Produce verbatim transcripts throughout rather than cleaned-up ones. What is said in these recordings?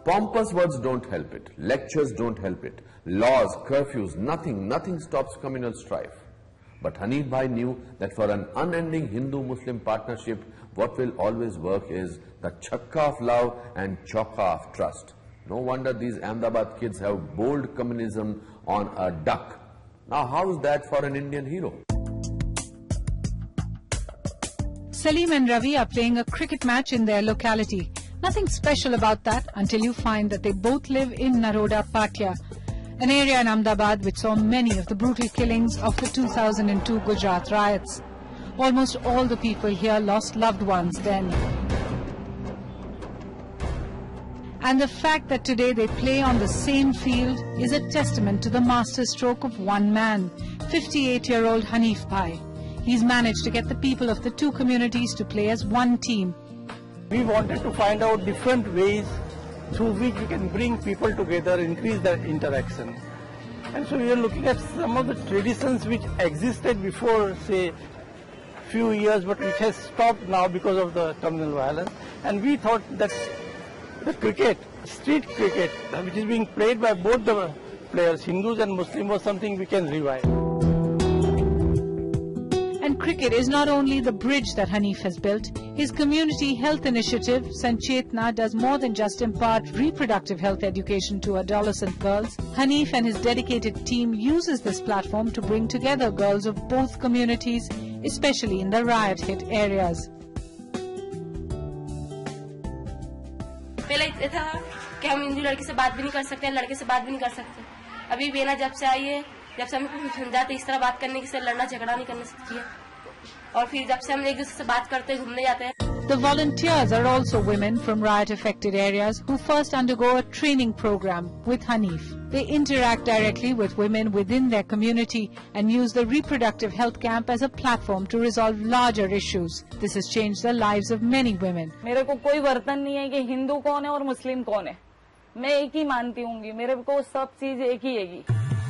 Pompous words don't help it. Lectures don't help it. Laws, curfews, nothing, nothing stops communal strife. But Hanif Bhai knew that for an unending Hindu-Muslim partnership, what will always work is the chakka of love and chokka of trust. No wonder these Ahmedabad kids have bold communism on a duck. Now how is that for an Indian hero? Salim and Ravi are playing a cricket match in their locality. Nothing special about that until you find that they both live in Naroda Patia, an area in Ahmedabad which saw many of the brutal killings of the two thousand two Gujarat riots. Almost all the people here lost loved ones then. And the fact that today they play on the same field is a testament to the masterstroke of one man, fifty-eight-year-old Hanif Bhai. He's managed to get the people of the two communities to play as one team. We wanted to find out different ways through which we can bring people together, increase their interaction. And so we are looking at some of the traditions which existed before, say, few years, but which has stopped now because of the communal violence. And we thought that the cricket, street cricket, which is being played by both the players, Hindus and Muslims, was something we can revive. And cricket is not only the bridge that Hanif has built. His community health initiative, Sanchetna, does more than just impart reproductive health education to adolescent girls. Hanif and his dedicated team uses this platform to bring together girls of both communities, especially in the riot-hit areas. पहले ये था कि हम हिंदू लड़की से बात भी नहीं कर सकते, लड़के से बात भी नहीं कर सकते. अभी बेना जब से आई है, जब से हमें समझाते इस तरह बात करने की से लड़ना झगड़ा नहीं करना चाहिए. और फिर जब से हम एक दूसरे से बात करते घूमने जाते हैं. The volunteers are also women from riot-affected areas who first undergo a training program with Hanif. They interact directly with women within their community and use the reproductive health camp as a platform to resolve larger issues. This has changed the lives of many women. मेरे को कोई बर्तन नहीं है कि हिंदू कौन है और मुस्लिम कौन है. मैं एक ही मानती हूँगी. मेरे को सब चीज एक ही हैगी.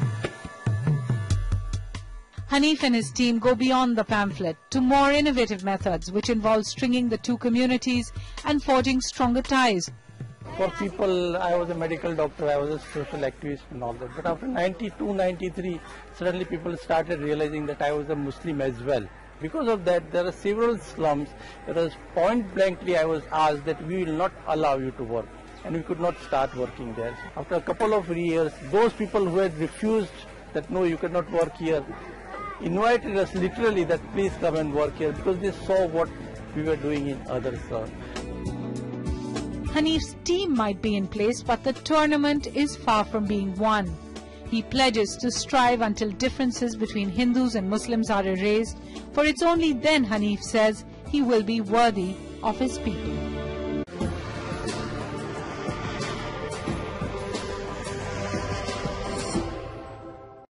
Hanif and his team go beyond the pamphlet to more innovative methods which involve stringing the two communities and forging stronger ties. For people, I was a medical doctor, I was a social activist and all that. But after ninety-two, ninety-three, suddenly people started realizing that I was a Muslim as well. Because of that, there are several slums. There was point blankly I was asked that we will not allow you to work. And we could not start working there. After a couple of years, those people who had refused that no, you cannot work here, invited us literally that please come and work here because they saw what we were doing in other slums. Hanif's team might be in place, but the tournament is far from being won. He pledges to strive until differences between Hindus and Muslims are erased, for it's only then, Hanif says, he will be worthy of his people.